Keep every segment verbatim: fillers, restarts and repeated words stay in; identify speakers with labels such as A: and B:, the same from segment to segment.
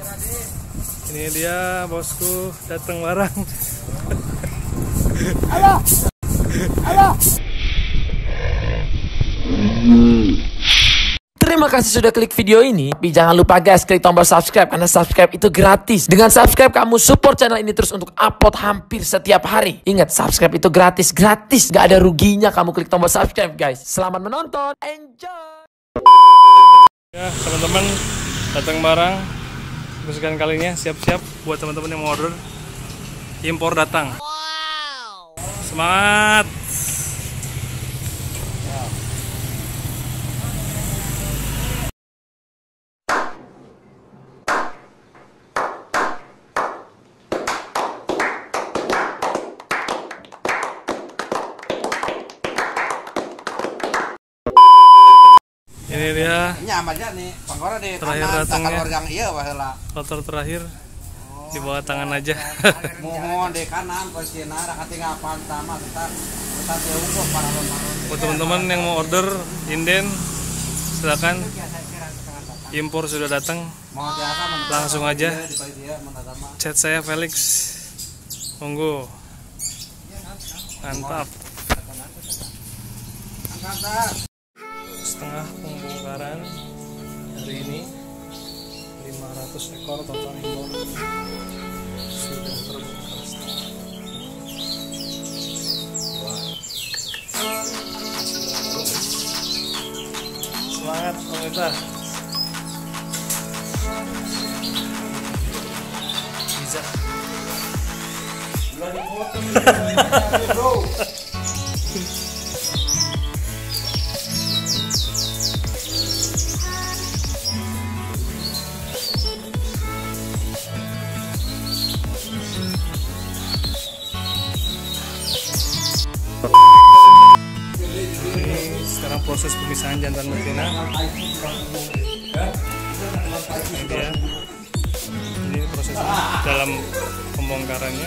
A: Ini dia bosku datang barang.
B: Halo. Halo.
C: Terima kasih sudah klik video ini. Tapi jangan lupa guys, klik tombol subscribe karena subscribe itu gratis. Dengan subscribe kamu support channel ini terus untuk upload hampir setiap hari. Ingat, subscribe itu gratis, gratis, gak ada ruginya kamu klik tombol subscribe guys. Selamat menonton, enjoy.
A: Ya teman-teman, datang barang kesekian kalinya, siap-siap buat teman-teman yang mau order. Impor datang. Wow. Semangat. Ini dia terakhir datangnya, motor terakhir di bawah tangan aja.
B: Mohon di kanan posisinya hati ngapan sama kita kita diukur para
A: Buat teman-teman yang mau order inden, silakan. Impor sudah datang, langsung aja chat saya Felix. Monggo, mantap. Setengah pembongkaran hari ini, lima ratus ekor total impor sudah terbongkar setengah. Semangat pemirsa. Bisa. Sekarang proses pemisahan jantan betina. Ini dia. Ini proses dalam pembongkarannya.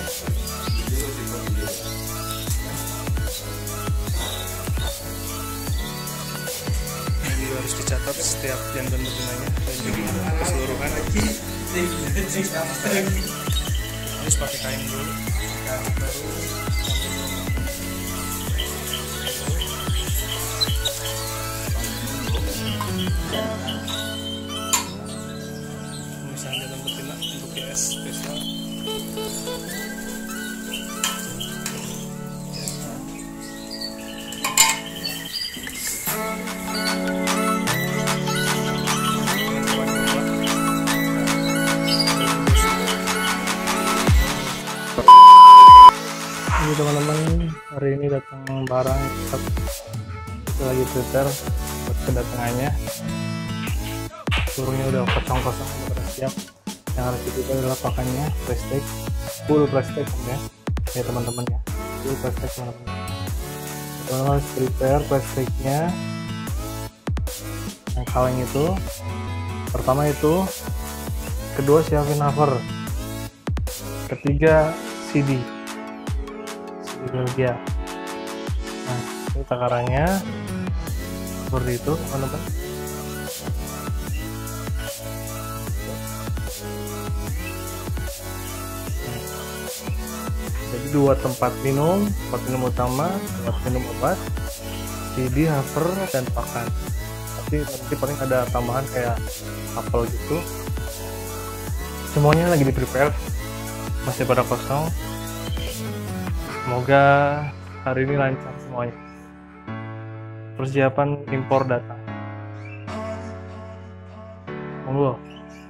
A: Ini harus dicatat setiap jantan betinanya dan juga keseluruhan. Harus pakai kain dulu. Baru pemisahan jantan betina untuk G S spesial. Ini teman-teman, hari ini datang barang, kita lagi prepare buat kedatangannya. Seluruhnya udah kosong-kosong, udah siap. Yang harus kita adalah pakannya plastik, full plastik ya, ya teman-teman ya, full plastik teman-teman. Teman-teman harus prepare plastiknya. Yang kaleng itu, pertama itu, kedua siapin cover, ketiga C D, C D Belgia. Nah, ini takarannya seperti itu teman-teman. Jadi dua tempat minum, tempat minum utama, tempat minum obat, C D, hover, dan pakan. Tapi nanti paling ada tambahan kayak apel gitu. Semuanya lagi di prepare, masih pada kosong. Semoga hari ini lancar semuanya. Persiapan impor datang. Monggo.